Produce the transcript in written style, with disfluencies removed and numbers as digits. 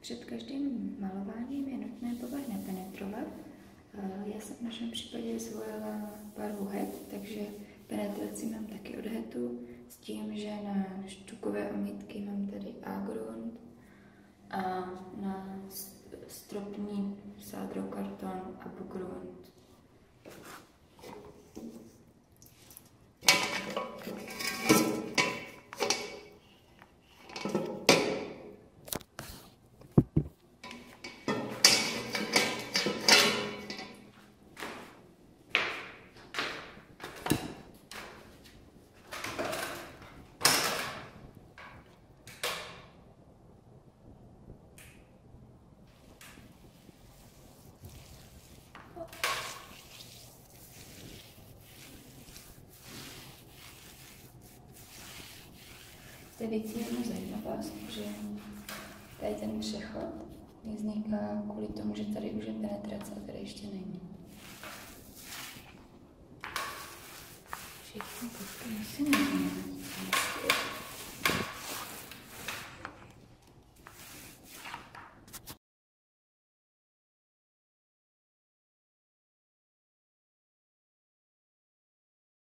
Před každým malováním je nutné povrch nepenetrovat. Já jsem v našem případě zvolila barvu het, takže penetraci mám taky od hetu, s tím, že na štukové omítky mám tady A-grunt a na stropní sádrokarton a B-grunt. Zde věcí jednu zajímavost, že tady ten přechod vzniká kvůli tomu, že tady už je penetrace a tady ještě není. Všechny kostky musíme